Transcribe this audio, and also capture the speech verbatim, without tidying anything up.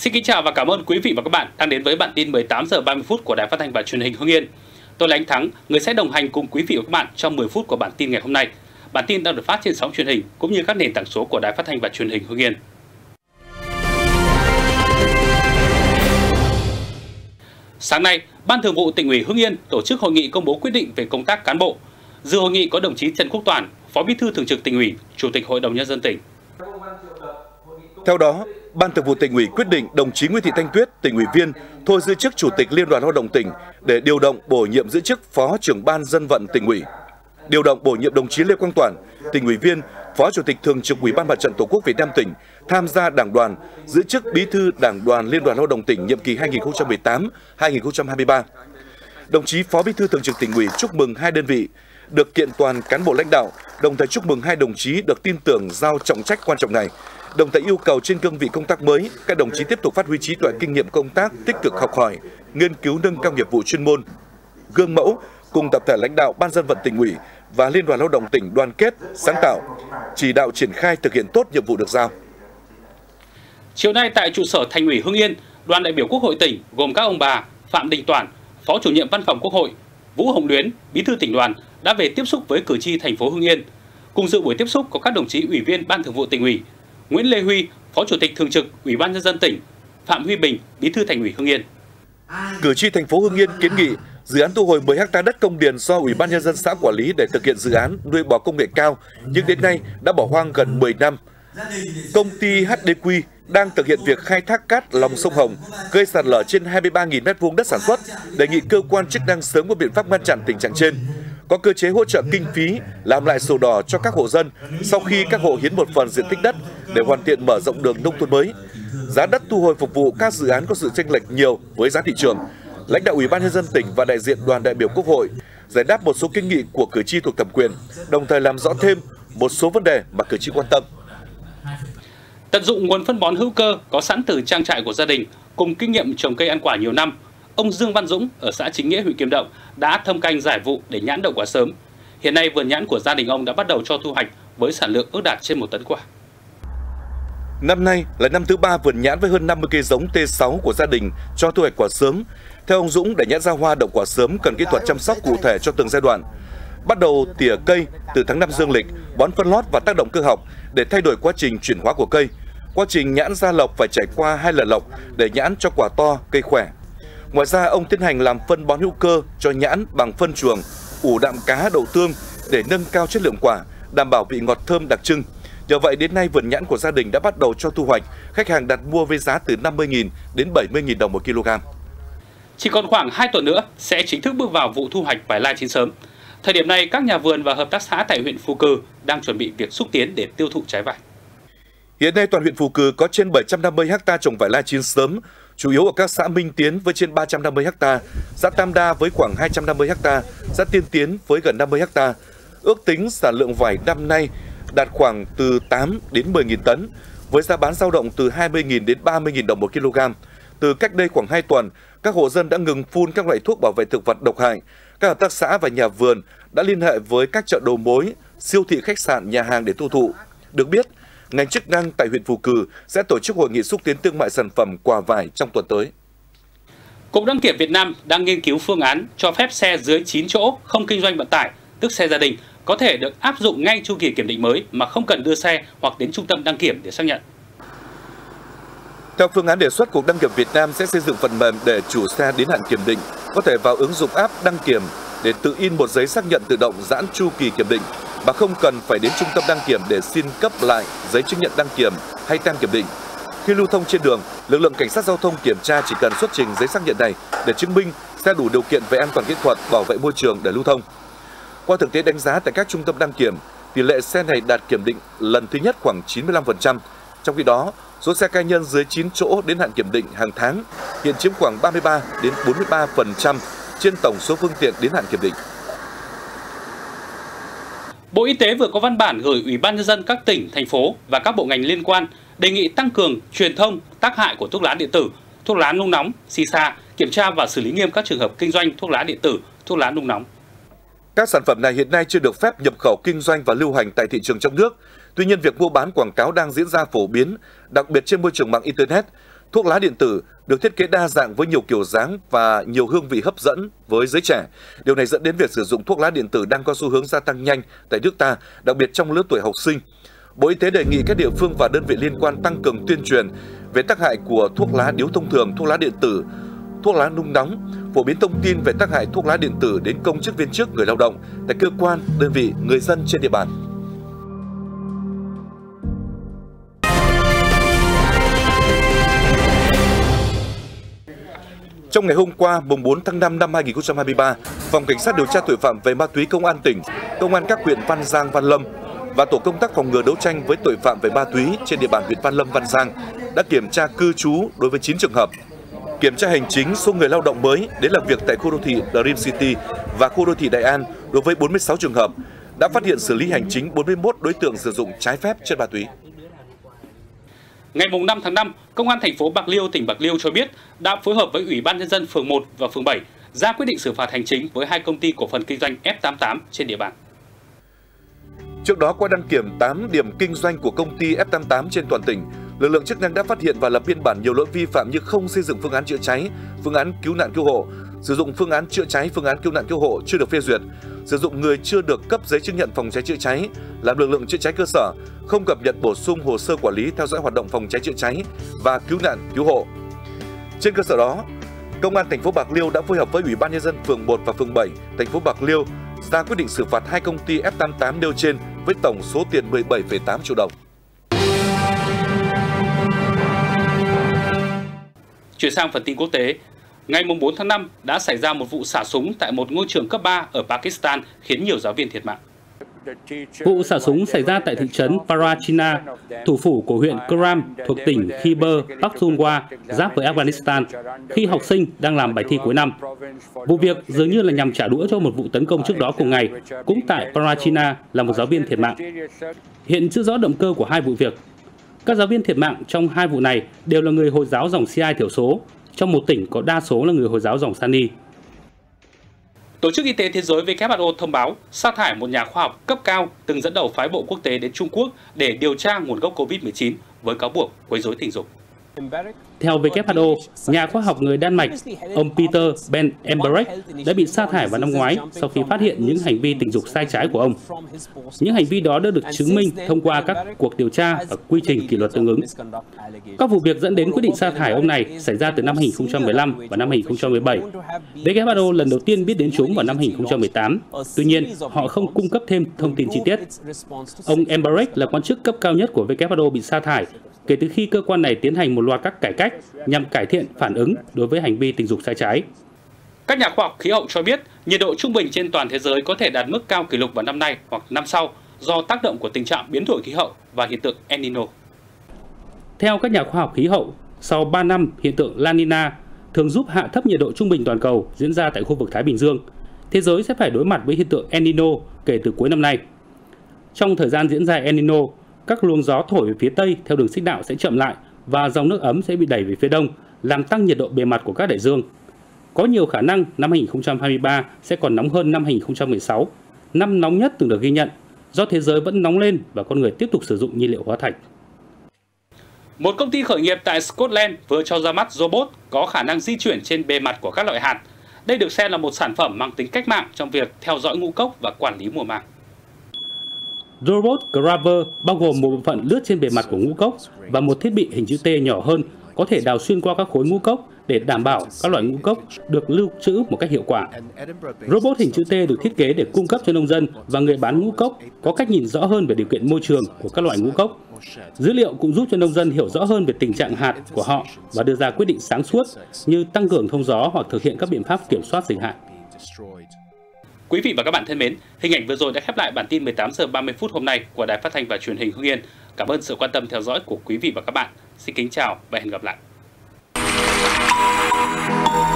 Xin kính chào và cảm ơn quý vị và các bạn đang đến với bản tin mười tám giờ ba mươi phút của Đài Phát thanh và Truyền hình Hưng Yên. Tôi là anh Thắng, người sẽ đồng hành cùng quý vị và các bạn trong mười phút của bản tin ngày hôm nay. Bản tin đang được phát trên sóng truyền hình cũng như các nền tảng số của Đài Phát thanh và Truyền hình Hưng Yên. Sáng nay, Ban Thường vụ Tỉnh ủy Hưng Yên tổ chức hội nghị công bố quyết định về công tác cán bộ. Dự hội nghị có đồng chí Trần Quốc Toàn, Phó Bí thư Thường trực Tỉnh ủy, Chủ tịch Hội đồng Nhân dân tỉnh. Theo đó, Ban Thường vụ Tỉnh ủy quyết định đồng chí Nguyễn Thị Thanh Tuyết, Tỉnh ủy viên, thôi giữ chức Chủ tịch Liên đoàn Lao động tỉnh để điều động bổ nhiệm giữ chức Phó trưởng Ban Dân vận Tỉnh ủy. Điều động bổ nhiệm đồng chí Lê Quang Toản, Tỉnh ủy viên, Phó Chủ tịch Thường trực Ủy ban Mặt trận Tổ quốc Việt Nam tỉnh, tham gia Đảng đoàn, giữ chức Bí thư Đảng đoàn Liên đoàn Lao động tỉnh nhiệm kỳ hai nghìn không trăm mười tám đến hai nghìn không trăm hai mươi ba. Đồng chí Phó Bí thư Thường trực Tỉnh ủy chúc mừng hai đơn vị được kiện toàn cán bộ lãnh đạo, đồng thời chúc mừng hai đồng chí được tin tưởng giao trọng trách quan trọng này. Đồng thời yêu cầu trên cương vị công tác mới, các đồng chí tiếp tục phát huy trí tuệ kinh nghiệm công tác, tích cực học hỏi, nghiên cứu nâng cao nghiệp vụ chuyên môn, gương mẫu cùng tập thể lãnh đạo Ban Dân vận Tỉnh ủy và Liên đoàn Lao động tỉnh đoàn kết, sáng tạo, chỉ đạo triển khai thực hiện tốt nhiệm vụ được giao. Chiều nay tại trụ sở Thành ủy Hưng Yên, đoàn đại biểu Quốc hội tỉnh gồm các ông bà Phạm Đình Toản, Phó Chủ nhiệm Văn phòng Quốc hội, Vũ Hồng Luyến, Bí thư tỉnh đoàn đã về tiếp xúc với cử tri thành phố Hưng Yên. Cùng dự buổi tiếp xúc có các đồng chí Ủy viên Ban Thường vụ Tỉnh ủy, Nguyễn Lê Huy, Phó Chủ tịch Thường trực Ủy ban Nhân dân tỉnh, Phạm Huy Bình, Bí thư Thành ủy Hưng Yên. Cử tri thành phố Hưng Yên kiến nghị dự án thu hồi mười héc ta đất công điền do Ủy ban Nhân dân xã quản lý để thực hiện dự án nuôi bò công nghệ cao, nhưng đến nay đã bỏ hoang gần mười năm. Công ty hát đê quy đang thực hiện việc khai thác cát lòng sông Hồng, gây sạt lở trên hai mươi ba nghìn mét vuông đất sản xuất, đề nghị cơ quan chức năng sớm có biện pháp ngăn chặn tình trạng trên. Có cơ chế hỗ trợ kinh phí, làm lại sổ đỏ cho các hộ dân sau khi các hộ hiến một phần diện tích đất để hoàn thiện mở rộng đường nông thôn mới. Giá đất thu hồi phục vụ các dự án có sự chênh lệch nhiều với giá thị trường. Lãnh đạo Ủy ban Nhân dân tỉnh và đại diện đoàn đại biểu Quốc hội giải đáp một số kiến nghị của cử tri thuộc thẩm quyền, đồng thời làm rõ thêm một số vấn đề mà cử tri quan tâm. Tận dụng nguồn phân bón hữu cơ có sẵn từ trang trại của gia đình cùng kinh nghiệm trồng cây ăn quả nhiều năm, ông Dương Văn Dũng ở xã Chính Nghĩa, huyện Kim Động đã thâm canh giải vụ để nhãn đậu quả sớm. Hiện nay vườn nhãn của gia đình ông đã bắt đầu cho thu hoạch với sản lượng ước đạt trên một tấn quả. Năm nay là năm thứ ba vườn nhãn với hơn năm mươi cây giống T sáu của gia đình cho thu hoạch quả sớm. Theo ông Dũng, để nhãn ra hoa đậu quả sớm cần kỹ thuật chăm sóc cụ thể cho từng giai đoạn. Bắt đầu tỉa cây từ tháng năm dương lịch, bón phân lót và tác động cơ học để thay đổi quá trình chuyển hóa của cây. Quá trình nhãn ra lọc phải trải qua hai lần lọc để nhãn cho quả to, cây khỏe. Ngoài ra, ông tiến hành làm phân bón hữu cơ cho nhãn bằng phân chuồng, ủ đạm cá, đậu tương để nâng cao chất lượng quả, đảm bảo vị ngọt thơm đặc trưng. Nhờ vậy, đến nay vườn nhãn của gia đình đã bắt đầu cho thu hoạch, khách hàng đặt mua với giá từ năm mươi nghìn đến bảy mươi nghìn đồng một kg. Chỉ còn khoảng hai tuần nữa sẽ chính thức bước vào vụ thu hoạch vải lai chín sớm. Thời điểm này, các nhà vườn và hợp tác xã tại huyện Phù Cừ đang chuẩn bị việc xúc tiến để tiêu thụ trái vải. Hiện nay toàn huyện Phù Cừ có trên bảy trăm năm mươi héc ta trồng vải lai chín sớm, chủ yếu ở các xã Minh Tiến với trên ba trăm năm mươi héc ta, xã Tam Đa với khoảng hai trăm năm mươi héc ta, xã Tiên Tiến với gần năm mươi héc ta. Ước tính sản lượng vải năm nay đạt khoảng từ tám đến mười nghìn tấn, với giá bán dao động từ hai mươi nghìn đến ba mươi nghìn đồng một kg. Từ cách đây khoảng hai tuần, các hộ dân đã ngừng phun các loại thuốc bảo vệ thực vật độc hại. Các hợp tác xã và nhà vườn đã liên hệ với các chợ đầu mối, siêu thị, khách sạn, nhà hàng để tiêu thụ. Được biết, ngành chức năng tại huyện Phù Cừ sẽ tổ chức hội nghị xúc tiến thương mại sản phẩm quả vải trong tuần tới. Cục Đăng kiểm Việt Nam đang nghiên cứu phương án cho phép xe dưới chín chỗ không kinh doanh vận tải, tức xe gia đình, có thể được áp dụng ngay chu kỳ kiểm định mới mà không cần đưa xe hoặc đến trung tâm đăng kiểm để xác nhận. Theo phương án đề xuất, Cục Đăng kiểm Việt Nam sẽ xây dựng phần mềm để chủ xe đến hạn kiểm định có thể vào ứng dụng app đăng kiểm để tự in một giấy xác nhận tự động giãn chu kỳ kiểm định mà không cần phải đến trung tâm đăng kiểm để xin cấp lại giấy chứng nhận đăng kiểm hay tem kiểm định. Khi lưu thông trên đường, lực lượng cảnh sát giao thông kiểm tra chỉ cần xuất trình giấy xác nhận này để chứng minh xe đủ điều kiện về an toàn kỹ thuật, bảo vệ môi trường để lưu thông. Qua thực tế đánh giá tại các trung tâm đăng kiểm, tỷ lệ xe này đạt kiểm định lần thứ nhất khoảng chín mươi lăm phần trăm. Trong khi đó, số xe cá nhân dưới chín chỗ đến hạn kiểm định hàng tháng hiện chiếm khoảng ba mươi ba đến bốn mươi ba phần trăm trên tổng số phương tiện đến hạn kiểm định. Bộ Y tế vừa có văn bản gửi Ủy ban Nhân dân các tỉnh, thành phố và các bộ ngành liên quan đề nghị tăng cường truyền thông tác hại của thuốc lá điện tử, thuốc lá nung nóng, xì xa, kiểm tra và xử lý nghiêm các trường hợp kinh doanh thuốc lá điện tử, thuốc lá nung nóng. Các sản phẩm này hiện nay chưa được phép nhập khẩu kinh doanh và lưu hành tại thị trường trong nước. Tuy nhiên, việc mua bán quảng cáo đang diễn ra phổ biến, đặc biệt trên môi trường mạng Internet. Thuốc lá điện tử được thiết kế đa dạng với nhiều kiểu dáng và nhiều hương vị hấp dẫn với giới trẻ. Điều này dẫn đến việc sử dụng thuốc lá điện tử đang có xu hướng gia tăng nhanh tại nước ta, đặc biệt trong lứa tuổi học sinh. Bộ Y tế đề nghị các địa phương và đơn vị liên quan tăng cường tuyên truyền về tác hại của thuốc lá điếu thông thường, thuốc lá điện tử, thuốc lá nung nóng, phổ biến thông tin về tác hại thuốc lá điện tử đến công chức viên chức, người lao động tại cơ quan, đơn vị, người dân trên địa bàn. Trong ngày hôm qua, mùng bốn tháng năm năm hai nghìn không trăm hai mươi ba, Phòng Cảnh sát điều tra tội phạm về ma túy Công an tỉnh, Công an các huyện Văn Giang, Văn Lâm và Tổ công tác phòng ngừa đấu tranh với tội phạm về ma túy trên địa bàn huyện Văn Lâm, Văn Giang đã kiểm tra cư trú đối với chín trường hợp. Kiểm tra hành chính số người lao động mới đến làm việc tại khu đô thị Dream City và khu đô thị Đại An đối với bốn mươi sáu trường hợp, đã phát hiện xử lý hành chính bốn mươi mốt đối tượng sử dụng trái phép chất ma túy. Ngày năm tháng năm, Công an thành phố Bạc Liêu, tỉnh Bạc Liêu cho biết đã phối hợp với Ủy ban Nhân dân phường một và phường bảy ra quyết định xử phạt hành chính với hai công ty cổ phần kinh doanh F tám mươi tám trên địa bàn. Trước đó, qua đăng kiểm tám điểm kinh doanh của công ty F tám mươi tám trên toàn tỉnh, lực lượng chức năng đã phát hiện và lập biên bản nhiều lỗi vi phạm như không xây dựng phương án chữa cháy, phương án cứu nạn cứu hộ, sử dụng phương án chữa cháy, phương án cứu nạn cứu hộ chưa được phê duyệt, sử dụng người chưa được cấp giấy chứng nhận phòng cháy chữa cháy, làm lực lượng chữa cháy cơ sở, không cập nhật bổ sung hồ sơ quản lý theo dõi hoạt động phòng cháy chữa cháy và cứu nạn cứu hộ. Trên cơ sở đó, Công an thành phố Bạc Liêu đã phối hợp với Ủy ban Nhân dân phường một và phường bảy, thành phố Bạc Liêu ra quyết định xử phạt hai công ty F tám mươi tám nêu trên với tổng số tiền mười bảy phẩy tám triệu đồng. Chuyển sang phần tin quốc tế, ngày bốn tháng năm đã xảy ra một vụ xả súng tại một ngôi trường cấp ba ở Pakistan khiến nhiều giáo viên thiệt mạng. Vụ xả súng xảy ra tại thị trấn Parachina, thủ phủ của huyện Kuram thuộc tỉnh Khyber Pakhtunkhwa, giáp với Afghanistan, khi học sinh đang làm bài thi cuối năm. Vụ việc dường như là nhằm trả đũa cho một vụ tấn công trước đó cùng ngày, cũng tại Parachina là một giáo viên thiệt mạng. Hiện chưa rõ động cơ của hai vụ việc. Các giáo viên thiệt mạng trong hai vụ này đều là người Hồi giáo dòng Shia thiểu số, trong một tỉnh có đa số là người Hồi giáo dòng Sunni. Tổ chức Y tế Thế giới W H O thông báo sa thải một nhà khoa học cấp cao từng dẫn đầu phái bộ quốc tế đến Trung Quốc để điều tra nguồn gốc Covid mười chín với cáo buộc quấy rối tình dục. Theo W H O, nhà khoa học người Đan Mạch, ông Peter Ben Emberek đã bị sa thải vào năm ngoái sau khi phát hiện những hành vi tình dục sai trái của ông. Những hành vi đó đã được chứng minh thông qua các cuộc điều tra và quy trình kỷ luật tương ứng. Các vụ việc dẫn đến quyết định sa thải ông này xảy ra từ năm hai nghìn không trăm mười lăm và năm hai nghìn không trăm mười bảy. W H O lần đầu tiên biết đến chúng vào năm hai nghìn không trăm mười tám. Tuy nhiên, họ không cung cấp thêm thông tin chi tiết. Ông Emberek là quan chức cấp cao nhất của W H O bị sa thải kể từ khi cơ quan này tiến hành một loạt các cải cách nhằm cải thiện phản ứng đối với hành vi tình dục sai trái. Các nhà khoa học khí hậu cho biết nhiệt độ trung bình trên toàn thế giới có thể đạt mức cao kỷ lục vào năm nay hoặc năm sau do tác động của tình trạng biến đổi khí hậu và hiện tượng El Nino. Theo các nhà khoa học khí hậu, sau ba năm hiện tượng La Nina thường giúp hạ thấp nhiệt độ trung bình toàn cầu diễn ra tại khu vực Thái Bình Dương, thế giới sẽ phải đối mặt với hiện tượng El Nino kể từ cuối năm nay. Trong thời gian diễn ra El Nino, các luồng gió thổi về phía Tây theo đường xích đạo sẽ chậm lại và dòng nước ấm sẽ bị đẩy về phía Đông, làm tăng nhiệt độ bề mặt của các đại dương. Có nhiều khả năng năm hai nghìn không trăm hai mươi ba sẽ còn nóng hơn năm hai nghìn không trăm mười sáu, năm nóng nhất từng được ghi nhận, do thế giới vẫn nóng lên và con người tiếp tục sử dụng nhiên liệu hóa thạch. Một công ty khởi nghiệp tại Scotland vừa cho ra mắt robot có khả năng di chuyển trên bề mặt của các loại hạt. Đây được xem là một sản phẩm mang tính cách mạng trong việc theo dõi ngũ cốc và quản lý mùa màng. Robot Graver bao gồm một bộ phận lướt trên bề mặt của ngũ cốc và một thiết bị hình chữ T nhỏ hơn có thể đào xuyên qua các khối ngũ cốc để đảm bảo các loại ngũ cốc được lưu trữ một cách hiệu quả. Robot hình chữ T được thiết kế để cung cấp cho nông dân và người bán ngũ cốc có cách nhìn rõ hơn về điều kiện môi trường của các loại ngũ cốc. Dữ liệu cũng giúp cho nông dân hiểu rõ hơn về tình trạng hạt của họ và đưa ra quyết định sáng suốt như tăng cường thông gió hoặc thực hiện các biện pháp kiểm soát dịch hại. Quý vị và các bạn thân mến, hình ảnh vừa rồi đã khép lại bản tin mười tám giờ ba mươi phút hôm nay của Đài Phát thanh và Truyền hình Hưng Yên. Cảm ơn sự quan tâm theo dõi của quý vị và các bạn. Xin kính chào và hẹn gặp lại.